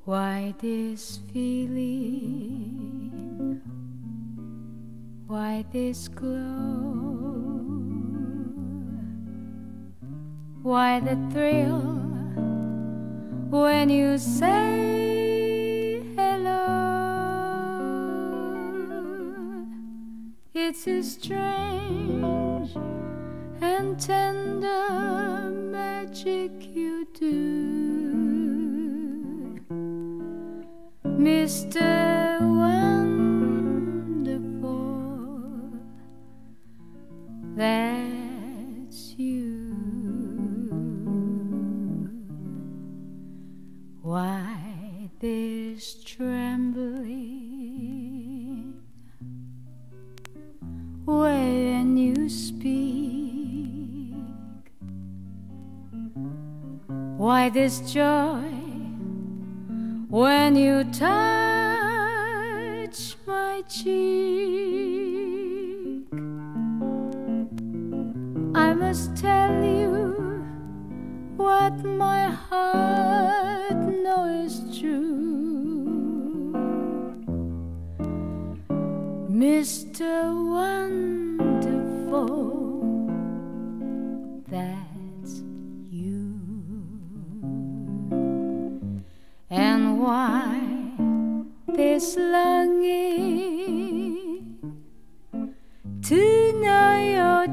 Why this feeling? Why this glow? Why the thrill when you say hello? It's a strange and tender magic you do, Mr. Wonderful. That's you. Why this trembling when you speak? Why this joy when you touch my cheek? I must tell you what my heart knows is true, Mr. Wonderful, that's you. And why this longing to know your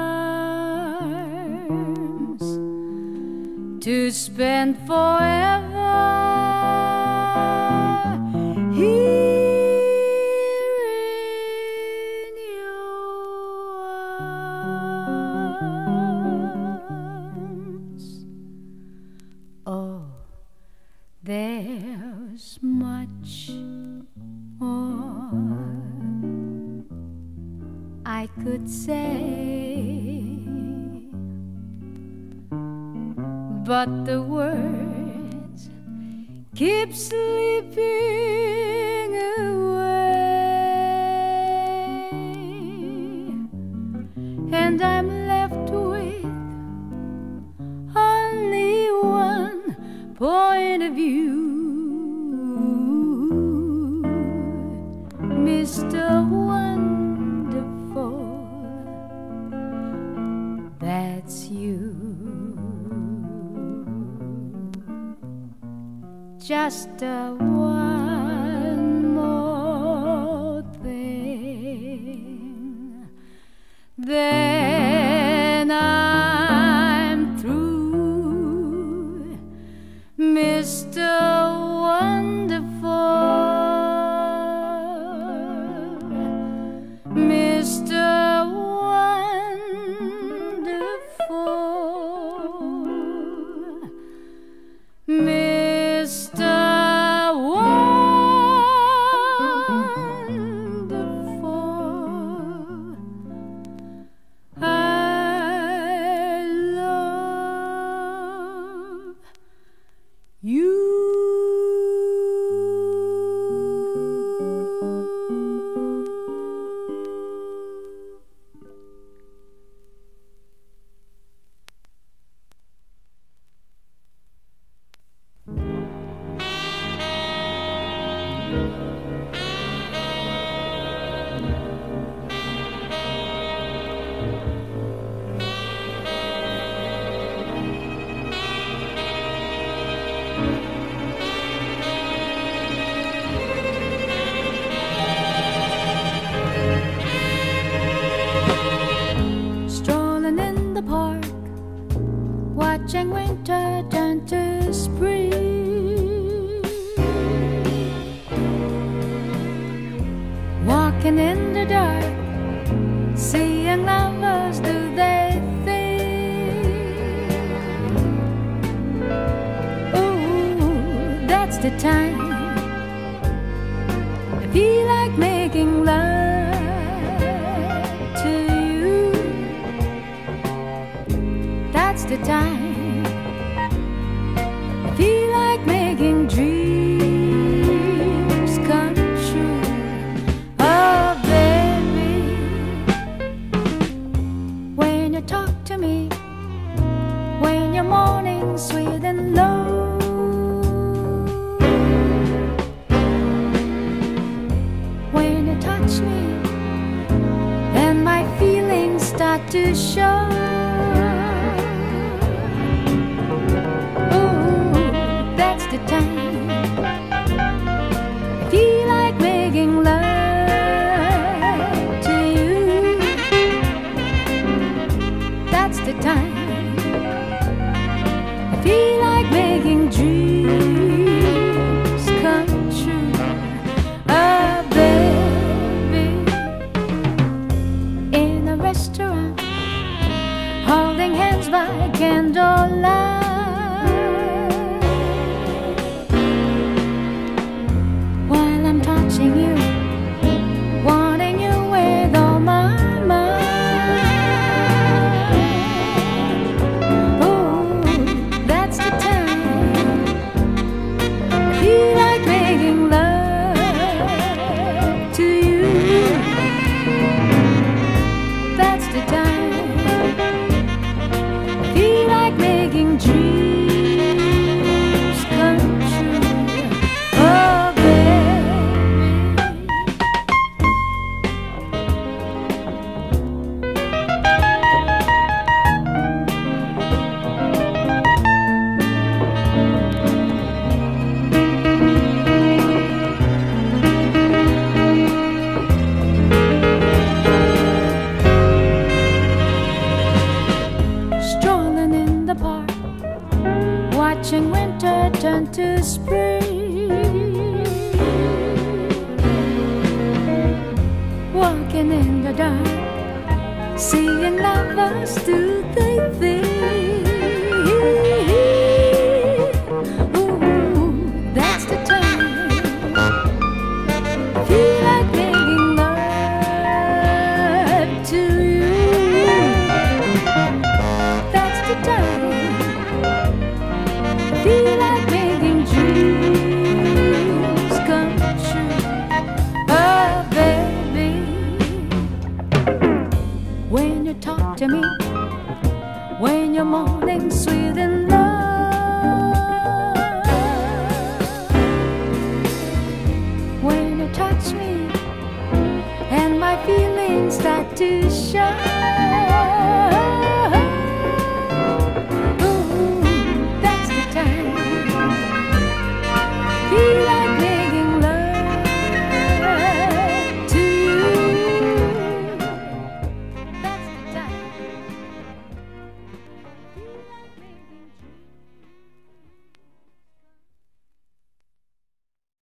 charms, to spend forever here in your arms. Oh, there's much more I could say, but the words keep slipping away, and I'm left with only one point of view, Mr. Wonderful, that's you. Just one more thing, then I'm through, Mr. Wonderful, Mr. Wonderful, Mr. Wonderful, I love you. Strolling in the park, watching winter turn to spring, walking in the dark, seeing lovers do their thing. Oh, that's the time I feel like making love to you. That's the time I feel like making dreams come true. Oh, baby, when you talk to me, when your morning's sweet and low, winter turned to spring. Walking in the dark, seeing lovers do they think. Ooh, that's the time. Feel like making love to you. That's the time. Feel like making dreams come true. Oh, baby, when you talk to me, when your morning's sweet and love, when you touch me and my feelings start to show.